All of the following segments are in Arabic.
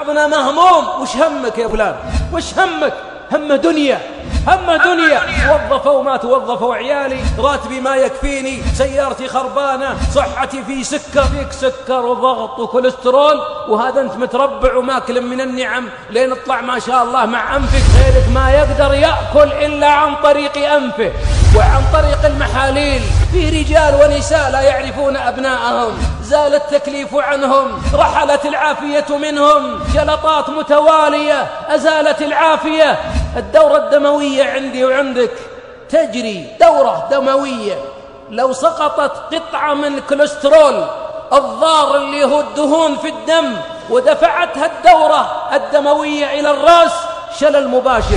بعضنا مهموم. وش همك يا فلان؟ وش همك؟ هم دنيا، هم دنيا. وظفوا ما توظفوا، عيالي راتبي ما يكفيني، سيارتي خربانة، صحتي في سكر، فيك سكر وضغط وكوليسترول، وهذا أنت متربع وماكل من النعم لين اطلع ما شاء الله مع أنفك. غيرك ما يقدر يأكل إلا عن طريق أنفه وعن طريق المحاليل. في رجال ونساء لا يعرفون أبناءهم، زال التكليف عنهم، رحلت العافية منهم، جلطات متوالية أزالت العافية. الدورة الدموية عندي وعندك تجري دورة دموية، لو سقطت قطعة من الكوليسترول الضار اللي هو الدهون في الدم ودفعتها الدورة الدموية إلى الرأس، شلل مباشر.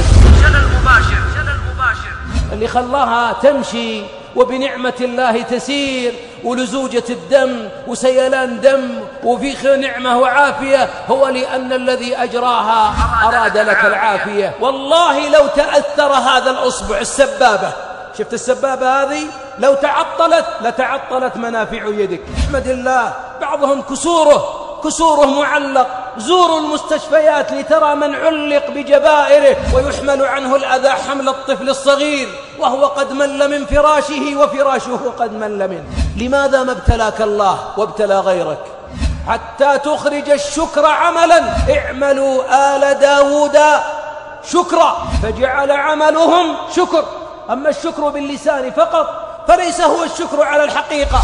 اللي خلاها تمشي وبنعمة الله تسير ولزوجة الدم وسيلان دم وفيخ نعمة وعافية هو لأن الذي أجراها أراد لك العافية. والله لو تأثر هذا الأصبع، السبابة، شفت السبابة هذه لو تعطلت لتعطلت منافع يدك. احمد الله. بعضهم كسوره معلق. زوروا المستشفيات لترى من علق بجبائره ويحمل عنه الأذى حمل الطفل الصغير وهو قد مل من فراشه وفراشه قد مل منه. لماذا ما ابتلاك الله وابتلى غيرك؟ حتى تخرج الشكر عملا. اعملوا آل داود شكرا، فجعل عملهم شكر. أما الشكر باللسان فقط فليس هو الشكر على الحقيقة.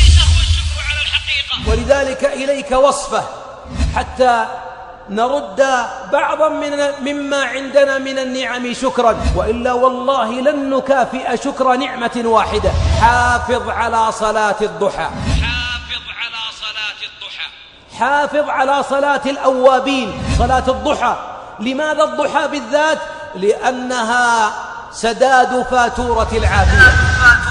ولذلك إليك وصفه حتى نرد بعضا مما عندنا من النعم شكرا، وإلا والله لن نكافئ شكر نعمة واحدة. حافظ على صلاة الضحى، حافظ على صلاة الأوابين، صلاة الضحى. لماذا الضحى بالذات؟ لأنها سداد فاتورة العافية.